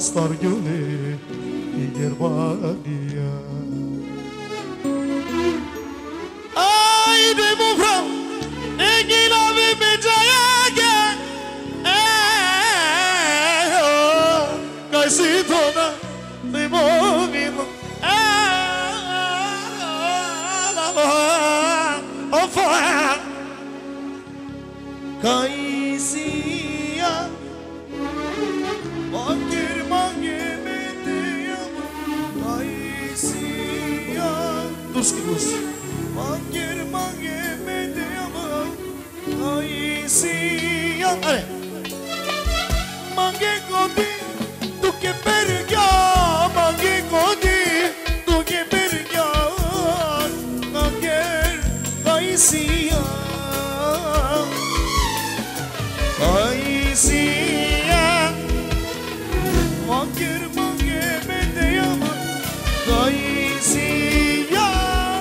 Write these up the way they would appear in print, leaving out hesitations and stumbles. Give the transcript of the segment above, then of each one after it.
σταριώνε η Γερμανία. Άιντε μου βρω, εκεί να μην με τζαγιάγε, καησίτωνα, δεν μου μείνω, Καησία, μάγκερ μάγκερ με τέαμα, Καησία, τους κύκλους, μάγκερ μάγκερ με τέαμα, Καησία, άρε, μάγκερ κοντή, του και περιά, μάγκερ κοντή, του και περιά, μάγκερ Καησία. Καησία, μάγκερ μάγκερ με τέαμα, Καησία,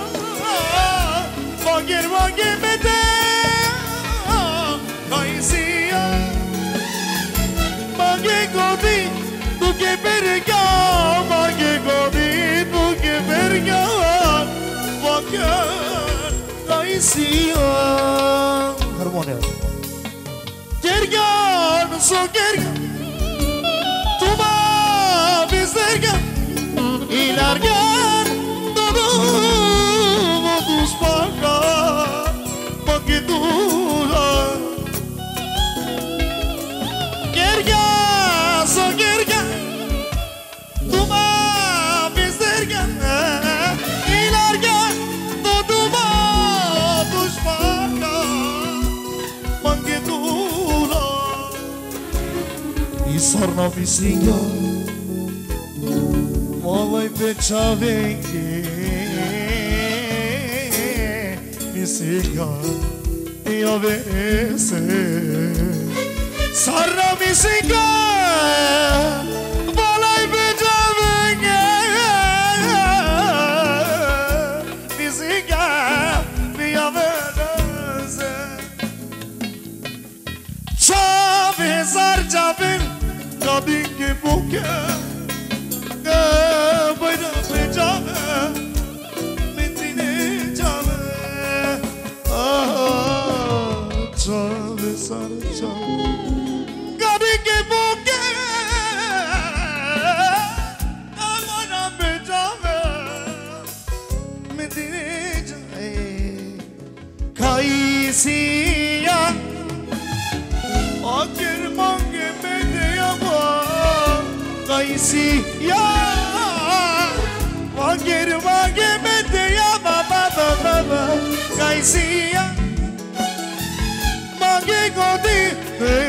μάγκερ μάγκερ με τέαμα, Καησία, μάγκερ κοντή, του και περιά, μάγκερ κοντή, του και περιά, μάγκερ Καησία. Χαρμόνια. Gergan, so gergan, tu mavis dergan, ilargan, todo tus pagas, paquetula. Gergan, so gergan, tu mavis dergan, ilargan, todo tus pagas, paquetula. I sorno visinja, moloj pečavenke, visinja, I ovese. Sorno visinja, moloj pečavenke, visinja, I ovese. Čave zarđaven, Kadın ki buke, bayda pejame, metine came, çave sarca. Kadın ki buke, bayda pejame, metine came. Kayısıya, akır mange medeyama. Kayısıya, manger manger medya baba baba. Kayısıya, manger godi